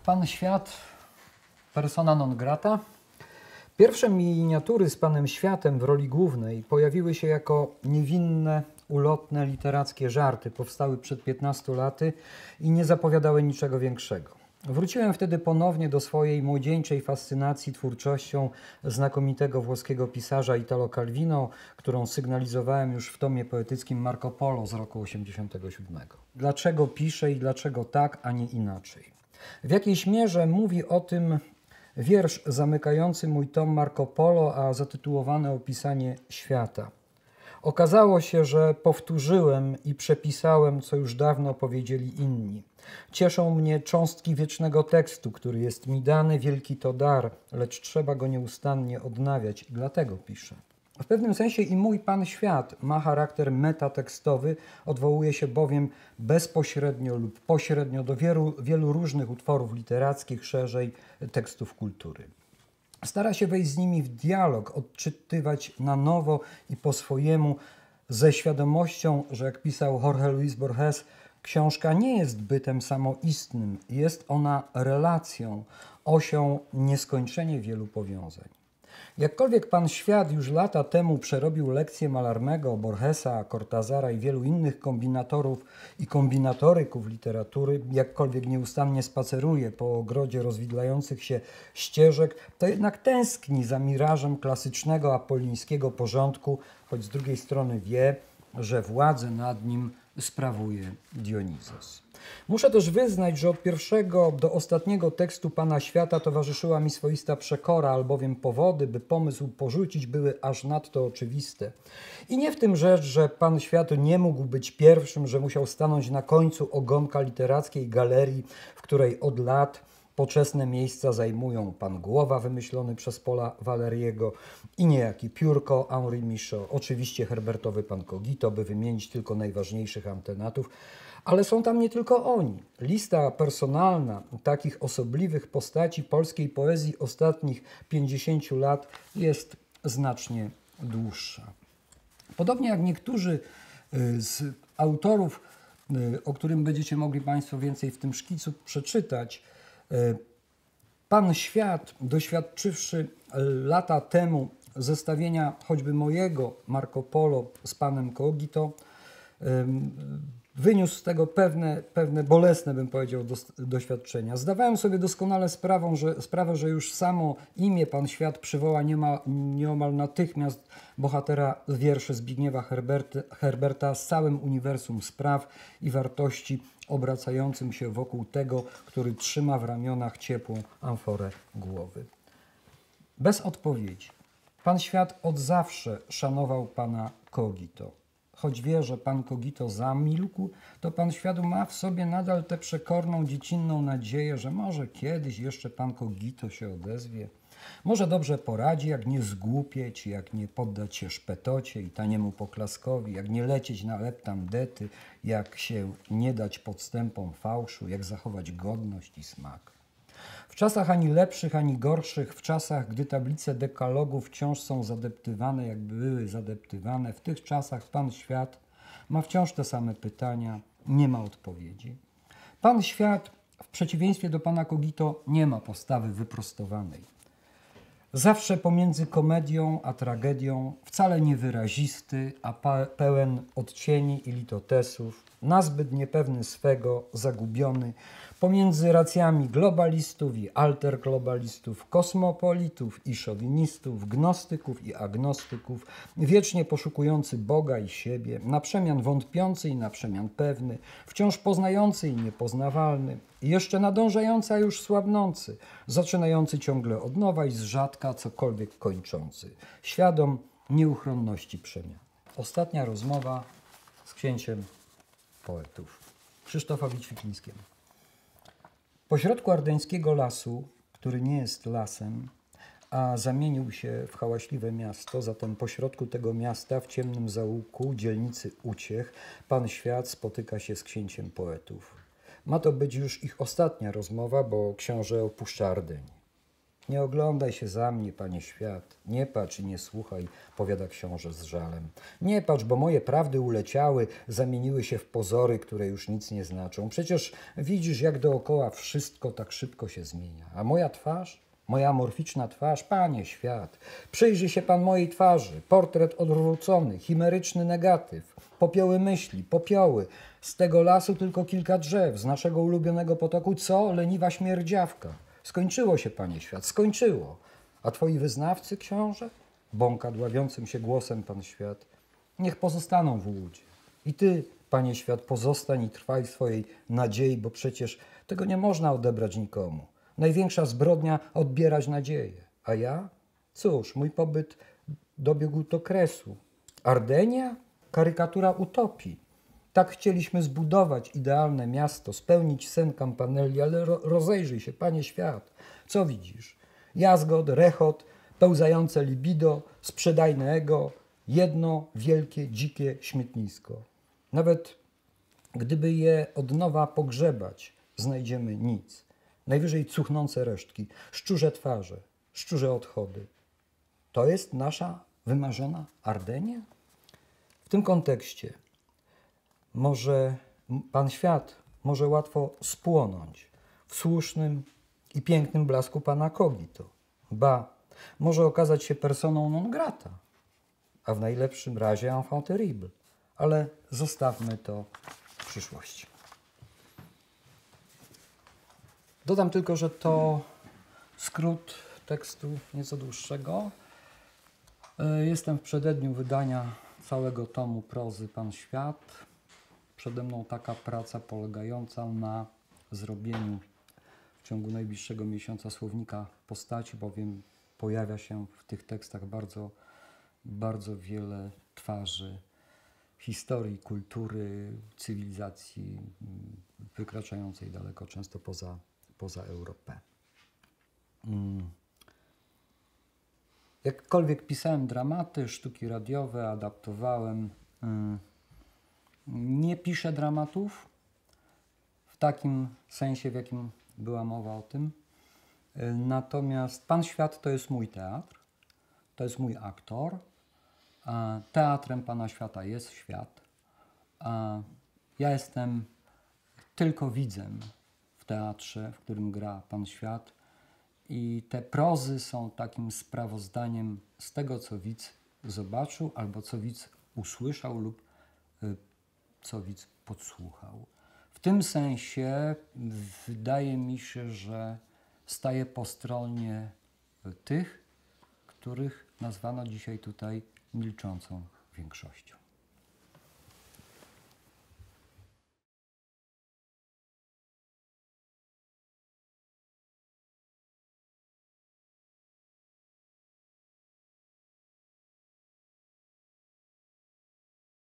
Pan Świat, persona non grata. Pierwsze miniatury z Panem Światem w roli głównej pojawiły się jako niewinne, ulotne, literackie żarty. Powstały przed 15 laty i nie zapowiadały niczego większego. Wróciłem wtedy ponownie do swojej młodzieńczej fascynacji twórczością znakomitego włoskiego pisarza Italo Calvino, którą sygnalizowałem już w tomie poetyckim Marco Polo z roku 1987. Dlaczego piszę i dlaczego tak, a nie inaczej? W jakiejś mierze mówi o tym wiersz zamykający mój tom Marco Polo, a zatytułowany Opisanie świata. Okazało się, że powtórzyłem i przepisałem, co już dawno powiedzieli inni. Cieszą mnie cząstki wiecznego tekstu, który jest mi dany, wielki to dar, lecz trzeba go nieustannie odnawiać i dlatego piszę. W pewnym sensie i mój Pan Świat ma charakter metatekstowy, odwołuje się bowiem bezpośrednio lub pośrednio do wielu różnych utworów literackich, szerzej tekstów kultury. Stara się wejść z nimi w dialog, odczytywać na nowo i po swojemu, ze świadomością, że jak pisał Jorge Luis Borges, książka nie jest bytem samoistnym, jest ona relacją, osią nieskończenie wielu powiązań. Jakkolwiek Pan Świat już lata temu przerobił lekcje Malarmego, Borgesa, Cortazara i wielu innych kombinatorów i kombinatoryków literatury, jakkolwiek nieustannie spaceruje po ogrodzie rozwidlających się ścieżek, to jednak tęskni za mirażem klasycznego apolińskiego porządku, choć z drugiej strony wie, że władzę nad nim sprawuje Dionizos. Muszę też wyznać, że od pierwszego do ostatniego tekstu Pana Świata towarzyszyła mi swoista przekora, albowiem powody, by pomysł porzucić, były aż nadto oczywiste. I nie w tym rzecz, że Pan Świat nie mógł być pierwszym, że musiał stanąć na końcu ogonka literackiej galerii, w której od lat poczesne miejsca zajmują Pan Głowa wymyślony przez Paula Valeriego i niejaki Piórko Henri Michaud, oczywiście herbertowy Pan Cogito, by wymienić tylko najważniejszych antenatów, ale są tam nie tylko oni. Lista personalna takich osobliwych postaci polskiej poezji ostatnich 50 lat jest znacznie dłuższa. Podobnie jak niektórzy z autorów, o którym będziecie mogli Państwo więcej w tym szkicu przeczytać, Pan Świat, doświadczywszy lata temu zestawienia choćby mojego Marco Polo z Panem Cogito, wyniósł z tego pewne bolesne, bym powiedział, doświadczenia. Zdawałem sobie doskonale sprawę, że już samo imię Pan Świat przywoła nieomal natychmiast bohatera wierszy Zbigniewa Herberta z całym uniwersum spraw i wartości obracającym się wokół tego, który trzyma w ramionach ciepłą amforę głowy. Bez odpowiedzi. Pan Świat od zawsze szanował Pana Cogito. Choć wie, że Pan Cogito zamilkł, to Pan Świat ma w sobie nadal tę przekorną, dziecinną nadzieję, że może kiedyś jeszcze Pan Cogito się odezwie. Może dobrze poradzi, jak nie zgłupieć, jak nie poddać się szpetocie i taniemu poklaskowi, jak nie lecieć na leptandety, jak się nie dać podstępom fałszu, jak zachować godność i smak. W czasach ani lepszych, ani gorszych, w czasach, gdy tablice dekalogu wciąż są zadeptywane, jakby były zadeptywane, w tych czasach Pan Świat ma wciąż te same pytania, nie ma odpowiedzi. Pan Świat, w przeciwieństwie do Pana Cogito, nie ma postawy wyprostowanej. Zawsze pomiędzy komedią a tragedią, wcale niewyrazisty, a pełen odcieni i litotesów, nazbyt niepewny swego, zagubiony, pomiędzy racjami globalistów i alterglobalistów, kosmopolitów i szowinistów, gnostyków i agnostyków, wiecznie poszukujący Boga i siebie, na przemian wątpiący i na przemian pewny, wciąż poznający i niepoznawalny, i jeszcze nadążający, a już słabnący, zaczynający ciągle od nowa i z rzadka cokolwiek kończący, świadom nieuchronności przemian. Ostatnia rozmowa z księciem poetów, Krzysztofowi Ćwiklińskiemu. Pośrodku ardeńskiego lasu, który nie jest lasem, a zamienił się w hałaśliwe miasto, zatem pośrodku tego miasta, w ciemnym zaułku dzielnicy Uciech, Pan Świat spotyka się z księciem poetów. Ma to być już ich ostatnia rozmowa, bo książę opuszcza Ardeń. Nie oglądaj się za mnie, panie świat, nie patrz i nie słuchaj, powiada książę z żalem. Nie patrz, bo moje prawdy uleciały, zamieniły się w pozory, które już nic nie znaczą. Przecież widzisz, jak dookoła wszystko tak szybko się zmienia. A moja twarz? Moja amorficzna twarz, panie świat, przyjrzyj się pan mojej twarzy, portret odwrócony, chimeryczny negatyw, popioły myśli, popioły, z tego lasu tylko kilka drzew, z naszego ulubionego potoku, co? Leniwa śmierdziawka. Skończyło się, panie świat, skończyło. A twoi wyznawcy, książę? Bąka dławiącym się głosem pan świat. Niech pozostaną w łudzie. I ty, panie świat, pozostań i trwaj w swojej nadziei, bo przecież tego nie można odebrać nikomu. Największa zbrodnia odbierać nadzieję. A ja? Cóż, mój pobyt dobiegł do kresu. Ardenia? Karykatura utopii. Tak chcieliśmy zbudować idealne miasto, spełnić sen Campanelli, ale rozejrzyj się, panie świat. Co widzisz? Jazgot, rechot, pełzające libido, sprzedajne ego, jedno wielkie, dzikie śmietnisko. Nawet gdyby je od nowa pogrzebać, znajdziemy nic. Najwyżej cuchnące resztki, szczurze twarze, szczurze odchody. To jest nasza wymarzona Ardenia? W tym kontekście może pan świat może łatwo spłonąć w słusznym i pięknym blasku pana Cogito. Ba, może okazać się personą non grata, a w najlepszym razie enfant terrible. Ale zostawmy to w przyszłości. Dodam tylko, że to skrót tekstu nieco dłuższego. Jestem w przededniu wydania całego tomu prozy Pan Świat. Przede mną taka praca polegająca na zrobieniu w ciągu najbliższego miesiąca słownika postaci, bowiem pojawia się w tych tekstach bardzo wiele twarzy historii, kultury, cywilizacji wykraczającej daleko, często poza Europę. Jakkolwiek pisałem dramaty, sztuki radiowe, adaptowałem, nie piszę dramatów w takim sensie, w jakim była mowa o tym. Natomiast Pan Świat to jest mój teatr, to jest mój aktor. Teatrem Pana Świata jest świat. Ja jestem tylko widzem w teatrze, w którym gra Pan Świat. I te prozy są takim sprawozdaniem z tego, co widz zobaczył, albo co widz usłyszał lub co widz podsłuchał. W tym sensie wydaje mi się, że staję po stronie tych, których nazwano dzisiaj tutaj milczącą większością.